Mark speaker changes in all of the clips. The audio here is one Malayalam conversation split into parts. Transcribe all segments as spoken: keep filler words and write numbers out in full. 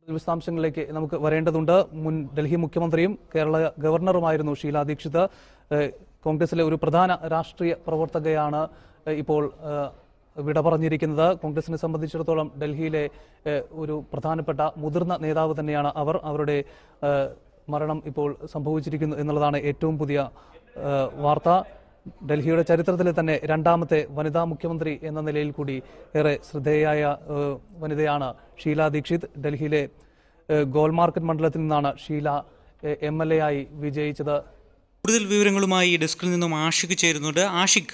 Speaker 1: വിശദാംശങ്ങളിലേക്ക് നമുക്ക് വരേണ്ടതുണ്ട്. മുൻ ഡൽഹി മുഖ്യമന്ത്രിയും കേരള ഗവർണറുമായിരുന്നു ഷീല ദീക്ഷിത്. കോൺഗ്രസിലെ ഒരു പ്രധാന രാഷ്ട്രീയ പ്രവർത്തകയാണ് ഇപ്പോൾ വിട പറഞ്ഞിരിക്കുന്നത്. കോൺഗ്രസിനെ സംബന്ധിച്ചിടത്തോളം ഡൽഹിയിലെ ഒരു പ്രധാനപ്പെട്ട മുതിർന്ന നേതാവ് തന്നെയാണ് അവർ. അവരുടെ മരണം ഇപ്പോൾ സംഭവിച്ചിരിക്കുന്നു എന്നുള്ളതാണ് ഏറ്റവും പുതിയ വാർത്ത. ഡൽഹിയുടെ ചരിത്രത്തിലെ തന്നെ രണ്ടാമത്തെ വനിതാ മുഖ്യമന്ത്രി എന്ന നിലയിൽ കൂടി ഏറെ ശ്രദ്ധേയായ വനിതയാണ് ഷീല ദീക്ഷിത്. ഡൽഹിയിലെ ഗോൾ മാർക്കറ്റ് മണ്ഡലത്തിൽ നിന്നാണ് ഷീല എം എൽ എ ആയി വിജയിച്ചത്.
Speaker 2: കൂടുതൽ വിവരങ്ങളുമായി ഡെസ്കിൽ നിന്നും ആഷിഖ് ചേരുന്നുണ്ട്. ആഷിഖ്,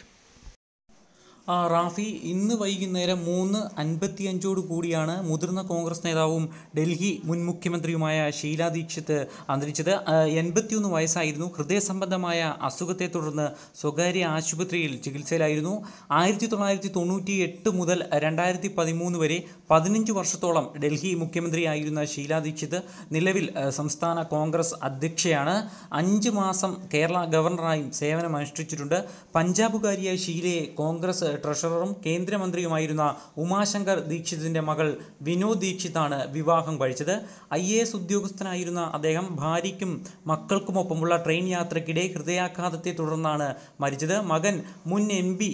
Speaker 2: റാഫി, ഇന്ന് വൈകുന്നേരം മൂന്ന് അൻപത്തി അഞ്ചോട് കൂടിയാണ് മുതിർന്ന കോൺഗ്രസ് നേതാവും ഡൽഹി മുൻ മുഖ്യമന്ത്രിയുമായ ഷീല ദീക്ഷിത് അന്തരിച്ചത്. എൺപത്തിയൊന്ന് വയസ്സായിരുന്നു. ഹൃദയ സംബന്ധമായ അസുഖത്തെ തുടർന്ന് സ്വകാര്യ ആശുപത്രിയിൽ ചികിത്സയിലായിരുന്നു. ആയിരത്തി തൊള്ളായിരത്തി തൊണ്ണൂറ്റി എട്ട് മുതൽ രണ്ടായിരത്തി പതിമൂന്ന് വരെ പതിനഞ്ച് വർഷത്തോളം ഡൽഹി മുഖ്യമന്ത്രിയായിരുന്ന ഷീല ദീക്ഷിത് നിലവിൽ സംസ്ഥാന കോൺഗ്രസ് അധ്യക്ഷയാണ്. അഞ്ച് മാസം കേരള ഗവർണറായും സേവനമനുഷ്ഠിച്ചിട്ടുണ്ട്. പഞ്ചാബുകാരിയായ ഷീലയെ കോൺഗ്രസ് ട്രഷററും കേന്ദ്രമന്ത്രിയുമായിരുന്ന ഉമാശങ്കർ ദീക്ഷിതിൻ്റെ മകൾ വിനോദ് ദീക്ഷിതാണ് വിവാഹം കഴിച്ചത്. ഐ എ എസ് ഉദ്യോഗസ്ഥനായിരുന്ന അദ്ദേഹം ഭാര്യയ്ക്കും മക്കൾക്കുമൊപ്പമുള്ള ട്രെയിൻ യാത്രയ്ക്കിടെ ഹൃദയാഘാതത്തെ തുടർന്നാണ് മരിച്ചത്. മകൻ മുൻ എം പി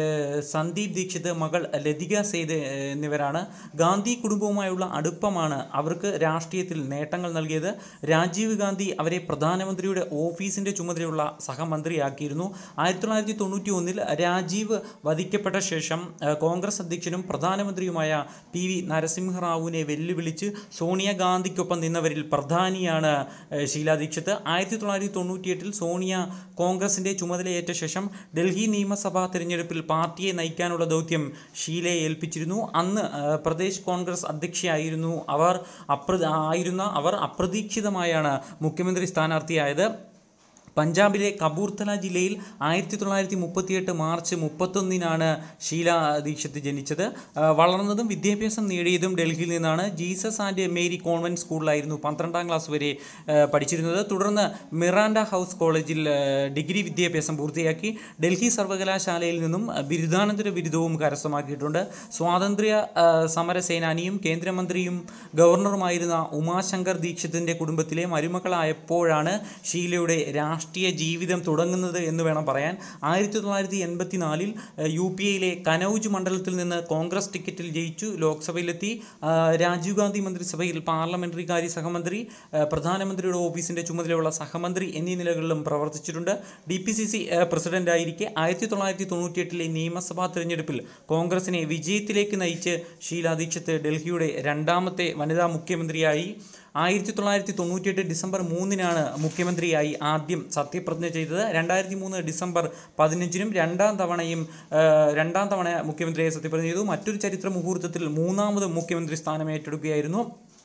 Speaker 2: സന്ദീപ് ദീക്ഷിത്, മകൾ ലതിക സേത് എന്നിവരാണ്. ഗാന്ധി കുടുംബവുമായുള്ള അടുപ്പമാണ് അവർക്ക് രാഷ്ട്രീയത്തിൽ നേട്ടങ്ങൾ നൽകിയത്. രാജീവ് ഗാന്ധി അവരെ പ്രധാനമന്ത്രിയുടെ ഓഫീസിൻ്റെ ചുമതലയുള്ള സഹമന്ത്രിയാക്കിയിരുന്നു. ആയിരത്തി തൊള്ളായിരത്തി തൊണ്ണൂറ്റി ഒന്നിൽ രാജീവ് വധിക്കപ്പെട്ട ശേഷം കോൺഗ്രസ് അധ്യക്ഷനും പ്രധാനമന്ത്രിയുമായ പി വി നരസിംഹറാവുവിനെ വെല്ലുവിളിച്ച് സോണിയാഗാന്ധിക്കൊപ്പം നിന്നവരിൽ പ്രധാനിയാണ് ഷീല ദീക്ഷിത്. ആയിരത്തി തൊള്ളായിരത്തി തൊണ്ണൂറ്റിയെട്ടിൽ സോണിയ കോൺഗ്രസിൻ്റെ ചുമതലയേറ്റ ശേഷം ഡൽഹി നിയമസഭാ തെരഞ്ഞെടുപ്പിൽ പാർട്ടിയെ നയിക്കാനുള്ള ദൗത്യം ഷീലയെ ഏൽപ്പിച്ചിരുന്നു. അന്ന് പ്രദേശ് കോൺഗ്രസ് അധ്യക്ഷയായിരുന്നു അവർ അപ്ര ആയിരുന്ന അവർ അപ്രതീക്ഷിതമായാണ് മുഖ്യമന്ത്രി സ്ഥാനാർത്ഥിയായത്. പഞ്ചാബിലെ കപൂർത്തല ജില്ലയിൽ ആയിരത്തി തൊള്ളായിരത്തി മുപ്പത്തിയെട്ട് മാർച്ച് മുപ്പത്തൊന്നിനാണ് ഷീല ദീക്ഷിത് ജനിച്ചത്. വളർന്നതും വിദ്യാഭ്യാസം നേടിയതും ഡൽഹിയിൽ നിന്നാണ്. ജീസസ് ആൻഡ് മേരി കോൺവെൻറ്റ് സ്കൂളിലായിരുന്നു പന്ത്രണ്ടാം ക്ലാസ് വരെ പഠിച്ചിരുന്നത്. തുടർന്ന് മിറാൻഡ ഹൗസ് കോളേജിൽ ഡിഗ്രി വിദ്യാഭ്യാസം പൂർത്തിയാക്കി. ഡൽഹി സർവകലാശാലയിൽ നിന്നും ബിരുദാനന്തര ബിരുദവും കരസ്ഥമാക്കിയിട്ടുണ്ട്. സ്വാതന്ത്ര്യ സമര സേനാനിയും കേന്ദ്രമന്ത്രിയും ഗവർണറുമായിരുന്ന ഉമാശങ്കർ ദീക്ഷിതിൻ്റെ കുടുംബത്തിലെ മരുമകളായപ്പോഴാണ് ഷീലയുടെ രാഷ്ട്രീയ രാഷ്ട്രീയ ജീവിതം തുടങ്ങുന്നത് എന്ന് വേണം പറയാൻ. ആയിരത്തി തൊള്ളായിരത്തി എൺപത്തി നാലിൽ യു പി എയിലെ കനൌജ് മണ്ഡലത്തിൽ നിന്ന് കോൺഗ്രസ് ടിക്കറ്റിൽ ജയിച്ചു ലോക്സഭയിലെത്തി. രാജീവ് ഗാന്ധി മന്ത്രിസഭയിൽ പാർലമെന്ററി കാര്യ സഹമന്ത്രി, പ്രധാനമന്ത്രിയുടെ ഓഫീസിൻ്റെ ചുമതലയുള്ള സഹമന്ത്രി എന്നീ നിലകളിലും പ്രവർത്തിച്ചിട്ടുണ്ട്. ഡി പി സി സി പ്രസിഡന്റായിരിക്കെ ആയിരത്തി തൊള്ളായിരത്തി തൊണ്ണൂറ്റിയെട്ടിലെ നിയമസഭാ തെരഞ്ഞെടുപ്പിൽ കോൺഗ്രസിനെ വിജയത്തിലേക്ക് നയിച്ച് ഷീല ദീക്ഷിത് ഡൽഹിയുടെ രണ്ടാമത്തെ വനിതാ മുഖ്യമന്ത്രിയായി. ആയിരത്തി തൊള്ളായിരത്തി തൊണ്ണൂറ്റിയെട്ട് ഡിസംബർ മൂന്നിനാണ് മുഖ്യമന്ത്രിയായി ആദ്യം സത്യപ്രതിജ്ഞ ചെയ്തത്. രണ്ടായിരത്തി മൂന്ന് ഡിസംബർ പതിനഞ്ചിനും രണ്ടാം തവണയും രണ്ടാം തവണ മുഖ്യമന്ത്രിയായി സത്യപ്രതിജ്ഞ ചെയ്തു. മറ്റൊരു ചരിത്ര മുഹൂർത്തത്തിൽ മൂന്നാമത് മുഖ്യമന്ത്രി സ്ഥാനം ഏറ്റെടുക്കുകയായിരുന്നു.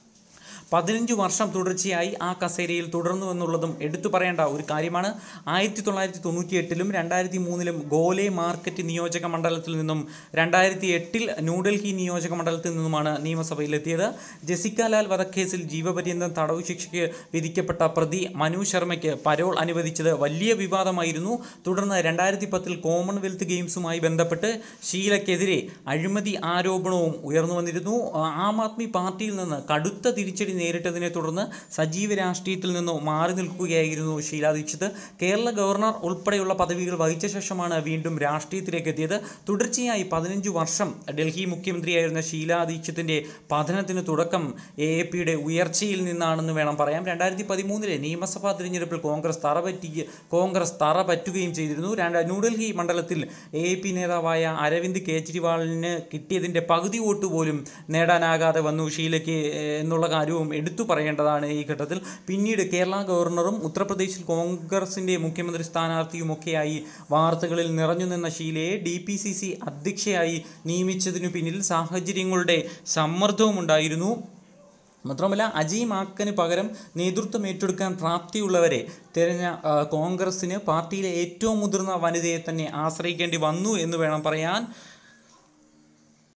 Speaker 2: പതിനഞ്ച് വർഷം തുടർച്ചയായി ആ കസേരയിൽ തുടർന്നു എന്നുള്ളതും എടുത്തു പറയേണ്ട ഒരു കാര്യമാണ്. ആയിരത്തി തൊള്ളായിരത്തി തൊണ്ണൂറ്റി എട്ടിലും രണ്ടായിരത്തി മൂന്നിലും ഗോലെ മാർക്കറ്റ് നിയോജക മണ്ഡലത്തിൽ നിന്നും രണ്ടായിരത്തി എട്ടിൽ ന്യൂഡൽഹി നിയോജക മണ്ഡലത്തിൽ നിന്നുമാണ് നിയമസഭയിലെത്തിയത്. ജെസിക്ക ലാൽ വധക്കേസിൽ ജീവപര്യന്തം തടവ് ശിക്ഷയ്ക്ക് വിധിക്കപ്പെട്ട പ്രതി മനു ശർമ്മയ്ക്ക് പരോൾ അനുവദിച്ചത് വലിയ വിവാദമായിരുന്നു. തുടർന്ന് രണ്ടായിരത്തി പത്തിൽ കോമൺവെൽത്ത് ഗെയിംസുമായി ബന്ധപ്പെട്ട് ഷീലയ്ക്കെതിരെ അഴിമതി ആരോപണവും ഉയർന്നു വന്നിരുന്നു. ആം ആദ്മി പാർട്ടിയിൽ നിന്ന് കടുത്ത തിരിച്ചടി നേരിട്ടതിനെ തുടർന്ന് സജീവ രാഷ്ട്രീയത്തിൽ നിന്നോ മാറി നിൽക്കുകയായിരുന്നു ഷീല ദീക്ഷിത്. കേരള ഗവർണർ ഉൾപ്പെടെയുള്ള പദവികൾ വഹിച്ച ശേഷമാണ് വീണ്ടും രാഷ്ട്രീയത്തിലേക്ക് എത്തിയത്. തുടർച്ചയായി പതിനഞ്ച് വർഷം ഡൽഹി മുഖ്യമന്ത്രിയായിരുന്ന ഷീല ദീക്ഷിതിൻ്റെ പതനത്തിന് തുടക്കം എ എ പിയുടെ ഉയർച്ചയിൽ നിന്നാണെന്ന് വേണം പറയാം. രണ്ടായിരത്തി പതിമൂന്നിലെ നിയമസഭാ തിരഞ്ഞെടുപ്പിൽ കോൺഗ്രസ് തറ പറ്റി കോൺഗ്രസ് തറ പറ്റുകയും ചെയ്തിരുന്നു. രണ്ട് ന്യൂഡൽഹി മണ്ഡലത്തിൽ എ എ പി നേതാവായ അരവിന്ദ് കെജ്രിവാളിന് കിട്ടിയതിൻ്റെ പകുതി വോട്ട് പോലും നേടാനാകാതെ വന്നു ഷീലയ്ക്ക് എന്നുള്ള കാര്യവും എടുത്തു പറയേണ്ടതാണ് ഈ ഘട്ടത്തിൽ. പിന്നീട് കേരള ഗവർണറും ഉത്തർപ്രദേശിൽ കോൺഗ്രസിൻ്റെ മുഖ്യമന്ത്രി സ്ഥാനാർത്ഥിയുമൊക്കെയായി വാർത്തകളിൽ നിറഞ്ഞു നിന്ന ഷീലയെ ഡി പി സി സി അധ്യക്ഷയായി നിയമിച്ചതിനു പിന്നിൽ സാഹചര്യങ്ങളുടെ സമ്മർദ്ദവും ഉണ്ടായിരുന്നു. മാത്രമല്ല, അജയ് മാക്കന് പകരം നേതൃത്വം ഏറ്റെടുക്കാൻ പ്രാപ്തിയുള്ളവരെ തിരഞ്ഞ കോൺഗ്രസ്സിന് പാർട്ടിയിലെ ഏറ്റവും മുതിർന്ന വനിതയെ തന്നെ ആശ്രയിക്കേണ്ടി വന്നു എന്ന് വേണം പറയാൻ.